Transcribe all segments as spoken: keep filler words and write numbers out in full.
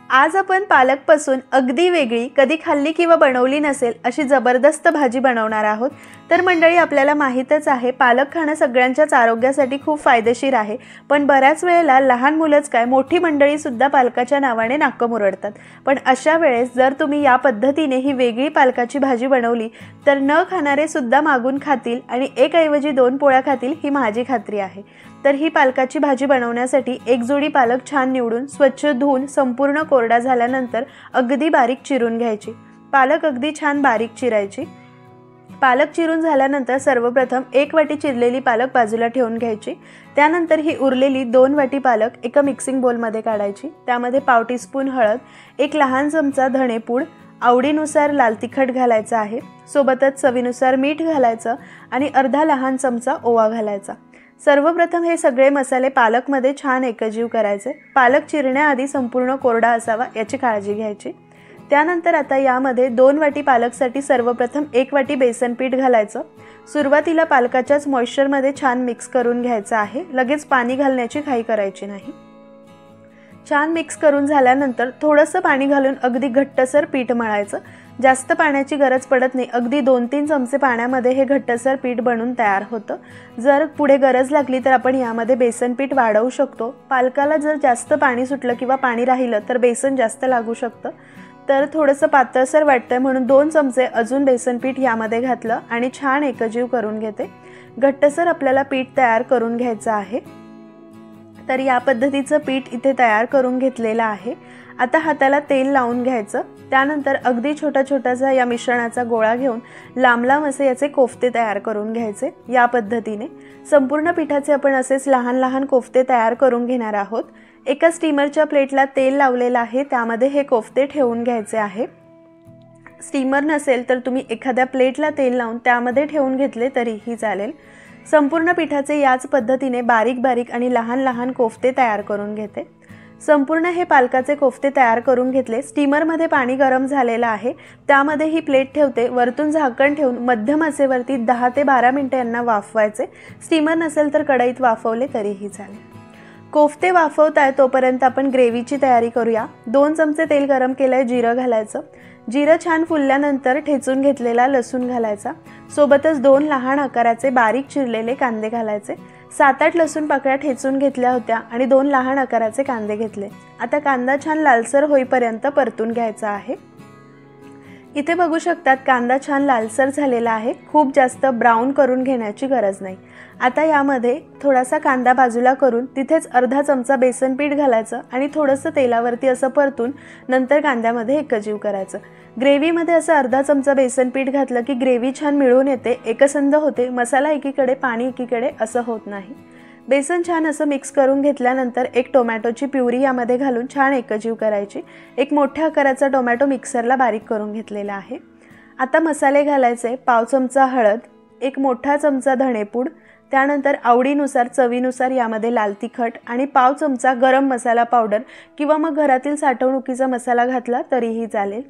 आज आपण पालकपासून अगदी वेगळी, कधी खाल्ली किंवा बनवली नसेल अशी जबरदस्त भाजी बनवणार आहोत। तर मंडळी, आपल्याला माहीतच आहे पालक खाणं सगळ्यांच्याच आरोग्यासाठी खूप फायदेशीर आहे, पण बऱ्याच वेळेला लहान मुलंच काय मोठी मंडळी सुद्धा पालकाच्या नावाने नाकं मुरडतात। पण अशा वेळेस जर तुम्ही या पद्धतीने ही वेगळी पालकाची भाजी बनवली तर न खाणारे सुद्धा मागून खातील आणि एक ऐवजी दोन पोळ्या खातील ही माझी खात्री आहे। तर ही पालकाची भाजी बनवण्यासाठी एक जोडी पालक छान निवडून स्वच्छ धुवून संपूर्ण कोरडा झाल्यानंतर अगदी बारीक चिरून घ्यायची। पालक अगदी छान बारीक चिरायची। पालक चिरून झाल्यानंतर सर्वप्रथम एक वाटी चिरलेली पालक बाजूला ठेवून घ्यायची। त्यानंतर ही उरलेली दोन वाटी पालक एका मिक्सिंग बोलमध्ये काढायची। त्यामध्ये पाव टीस्पून हळद, एक लहान चमचा धणेपूड, आवडीनुसार लाल तिखट घालायचं आहे, सोबतच चवीनुसार मीठ घालायचं आणि अर्धा लहान चमचा ओवा घालायचा। सर्वप्रथम हे सगळे मसाले पालकमध्ये छान एकजीव करायचे। पालक चिरण्याआधी संपूर्ण कोरडा असावा याची काळजी घ्यायची। त्यानंतर आता यामध्ये दोन वाटी पालकसाठी सर्वप्रथम एक वाटी बेसन पीठ घालायचं। सुरुवातीला पालकाच्याच मॉइश्चरमध्ये छान मिक्स करून घ्यायचं आहे, लगेच पाणी घालण्याची घाई करायची नाही। छान मिक्स करून झाल्यानंतर थोडंसं पाणी घालून अगदी घट्टसर पीठ मळायचं। जास्त पाण्याची गरज पडत नाही, अगदी दोन तीन चमचे पाण्यामध्ये हे घट्टसर पीठ बनून तयार होतं। जर पुढे गरज लागली तर आपण यामध्ये बेसन पीठ वाढवू शकतो। पालकाला जर जास्त पाणी सुटलं किंवा पाणी राहिलं तर बेसन जास्त लागू शकतं, तर थोडंसं पातळसर वाटतंय म्हणून दोन चमचे अजून बेसन पीठ यामध्ये घातलं आणि छान एकजीव करून घेते। घट्टसर आपल्याला पीठ तयार करून घ्यायचं आहे। तर या पद्धतीचं पीठ इथे तयार करून घेतलेलं आहे। आता हाताला तेल लावून घ्यायचं। त्यानंतर अगदी छोटा छोटासा या मिश्रणाचा गोळा घेऊन लांब लांब असे याचे कोफ्ते तयार करून घ्यायचे। या पद्धतीने संपूर्ण पिठाचे आपण असेच लहान लहान कोफ्ते तयार करून घेणार आहोत। एका स्टीमरच्या प्लेटला तेल लावलेलं आहे, त्यामध्ये हे कोफ्ते ठेवून घ्यायचे आहे। स्टीमर नसेल तर तुम्ही एखाद्या प्लेटला तेल लावून त्यामध्ये ठेवून घेतले तरीही चालेल। संपूर्ण पिठाचे याच पद्धतीने बारीक बारीक आणि लहान लहान कोफ्ते तयार करून घेते। संपूर्ण हे पालकाचे कोफ्ते तयार करून घेतले। स्टीमरमध्ये पाणी गरम झालेलं आहे, त्यामध्ये ही प्लेट ठेवते। वरतून झाकण ठेवून मध्यम आचेवरती दहा ते बारा मिनिटे यांना वाफवायचे। स्टीमर नसेल तर कढईत वाफवले तरीही चालेल। कोफ्ते वाफवताय तोपर्यंत आपण ग्रेव्हीची तयारी करूया। दोन चमचे तेल गरम केलंय, जिरं घालायचं। जिरं छान फुलल्यानंतर ठेचून घेतलेला लसूण घालायचा, सोबतच दोन लहान आकाराचे बारीक चिरलेले कांदे घालायचे। सात आठ लसूण पाकळ्या ठेचून घेतल्या होत्या आणि दोन लहान आकाराचे कांदे घेतले। आता कांदा छान लालसर होईपर्यंत परतून घ्यायचा आहे। इथे बघू शकतात कांदा छान लालसर झालेला आहे, खूप जास्त ब्राऊन करून घेण्याची गरज नाही। आता यामध्ये थोडासा कांदा बाजूला करून तिथेच अर्धा चमचा बेसन पीठ घालायचं आणि थोडंसं तेलावरती असं परतून नंतर कांद्यामध्ये एकजीव करायचं। ग्रेव्हीमध्ये असं अर्धा चमचा बेसन पीठ घातलं की ग्रेव्ही छान मिळून येते, एकसंध होते। मसाला एकीकडे पाणी एकीकडे असं होत नाही। बेसन छान असं मिक्स करून घेतल्यानंतर एक टोमॅटोची प्युरी यामध्ये घालून छान एकजीव करायची। एक मोठ्या आकाराचा टोमॅटो मिक्सरला बारीक करून घेतलेला आहे। आता मसाले घालायचे। पाव चमचा हळद, एक मोठा चमचा धणेपूड, त्यानंतर आवडीनुसार चवीनुसार यामध्ये लाल तिखट आणि पाव चमचा गरम मसाला पावडर किंवा मग घरातील साठवणुकीचा मसाला घातला तरीही चालेल।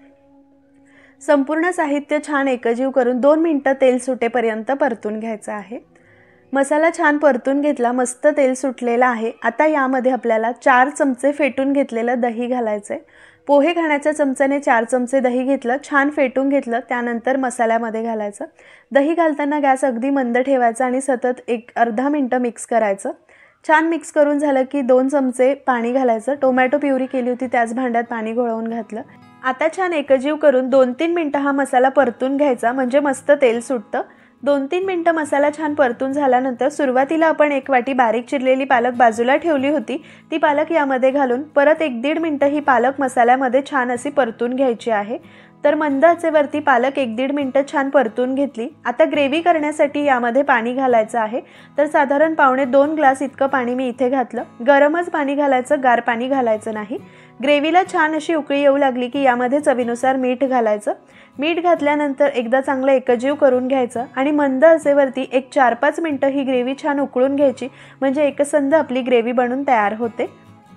संपूर्ण साहित्य छान एकजीव करून दोन मिनिटं तेल सुटेपर्यंत परतून घ्यायचं आहे। मसाला छान परतून घेतला, मस्त तेल सुटलेलं आहे। आता यामध्ये आपल्याला चार चमचे फेटून घेतलेलं दही घालायचे। पोहे खाण्याच्या चमच्याने चार चमचे दही घेतलं, छान फेटून घेतलं, त्यानंतर मसाल्यामध्ये घालायचं। दही घालताना गॅस अगदी मंद ठेवायचा आणि सतत एक अर्धा मिनिटं मिक्स करायचं। छान मिक्स करून झालं की दोन चमचे पाणी घालायचं। टोमॅटो प्युरी केली होती त्याच भांड्यात पाणी घोळवून घातलं। आता छान एकजीव करून दोन तीन मिनिटं हा मसाला परतून घ्यायचा, म्हणजे मस्त तेल सुटतं। दोन तीन मिनिटं मसाला छान परतून झाल्यानंतर सुरुवातीला आपण एक वाटी बारीक चिरलेली पालक बाजूला ठेवली होती, ती पालक यामध्ये घालून परत एक दीड मिनिटं ही पालक मसाल्यामध्ये छान अशी परतून घ्यायची आहे। तर मंद आचेवरती पालक एक दीड मिनिटं छान परतून घेतली। आता ग्रेव्ही करण्यासाठी यामध्ये पाणी घालायचं आहे। तर साधारण पावणे दोन ग्लास इतकं पाणी मी इथे घातलं। गरमच पाणी घालायचं, गार पाणी घालायचं नाही। ग्रेव्हीला छान अशी उकळी येऊ लागली की यामध्ये चवीनुसार मीठ घालायचं। मीठ घातल्यानंतर एकदा चांगलं एकजीव करून घ्यायचं आणि मंद आचेवरती एक चार पाच मिनिटं ही ग्रेव्ही छान उकळून घ्यायची, म्हणजे एकसंध आपली ग्रेव्ही बनून तयार होते।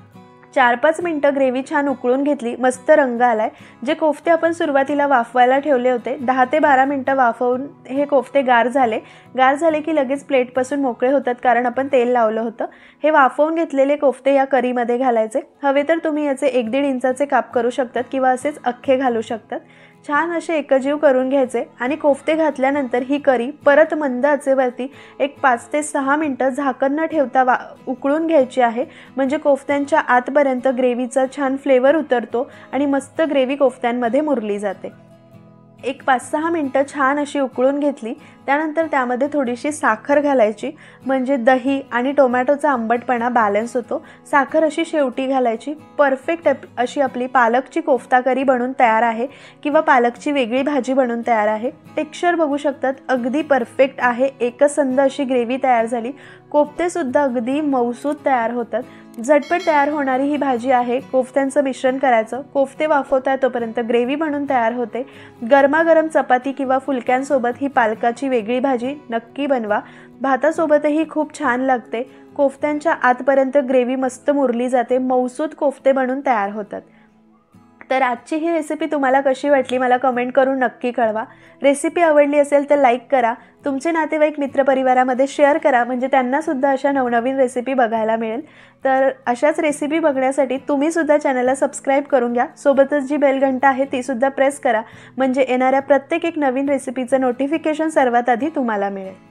चार पाच मिनटं ग्रेव्ही छान उकळून घेतली, मस्त रंग आलाय। जे कोफ्ते आपण सुरुवातीला वाफवायला ठेवले होते दहा ते बारा मिनटं वाफवून हे कोफ्ते गार झाले। गार झाले की लगेच प्लेटपासून मोकळे होतात, कारण आपण तेल लावलं होतं। हे वाफवून घेतलेले कोफ्ते या करीमध्ये घालायचे। हवे तर तुम्ही याचे एक दीड इंचाचे काप करू शकतात किंवा असेच अख्खे घालू शकतात। छान असे एकजीव करून घ्यायचे आणि कोफ्ते घातल्यानंतर ही करी परत मंद आचेवरती एक पाच ते सहा मिनटं झाकण न ठेवता वा उकळून घ्यायची आहे, म्हणजे कोफ्त्यांच्या आतपर्यंत ग्रेव्हीचा छान फ्लेवर उतरतो आणि मस्त ग्रेव्ही कोफ्त्यांमध्ये मुरली जाते। एक पाच सहा मिनटं छान अशी उकळून घेतली, त्यानंतर त्यामध्ये थोडीशी साखर घालायची, म्हणजे दही आणि टोमॅटोचा आंबटपणा बॅलन्स होतो। साखर अशी शेवटी घालायची। परफेक्ट अशी आपली पालकची कोफ्ता करी बनून तयार आहे किंवा पालकची वेगळी भाजी बनून तयार आहे। टेक्स्चर बघू शकतात, अगदी परफेक्ट आहे। एकसंध अशी ग्रेव्ही तयार झाली। कोफ्ते सुद्धा अगदी मऊसूत तयार होतात। झटपट तयार होणारी ही भाजी आहे। कोफ्त्यांचं मिश्रण करायचं, कोफ्ते वाफवताय तोपर्यंत ग्रेव्ही बनून तयार होते। गरमागरम चपाती किंवा फुलक्यांसोबत ही पालकाची वेगळी भाजी नक्की बनवा। भातासोबतही खूप छान लागते। कोफ्त्यांच्या आतपर्यंत ग्रेव्ही मस्त मुरली जाते, मऊसूत कोफ्ते बनून तयार होतात। तर आजची ही रेसिपी तुम्हाला कशी वाटली मला कमेंट करून नक्की कळवा। रेसिपी आवडली असेल तर लाईक करा, तुमचे नातेवाईक मित्रपरिवारामध्ये शेअर करा, म्हणजे त्यांना सुद्धा अशा नवनवीन रेसिपी बघायला मिळेल। तर अशाच रेसिपी बघण्यासाठी तुम्ही सुद्धा चॅनलला सबस्क्राईब करून घ्या। सोबतच जी बेल घंटा आहे ती सुद्धा प्रेस करा, म्हणजे येणाऱ्या प्रत्येक एक नवीन रेसिपीचं नोटिफिकेशन सर्वात आधी तुम्हाला मिळेल।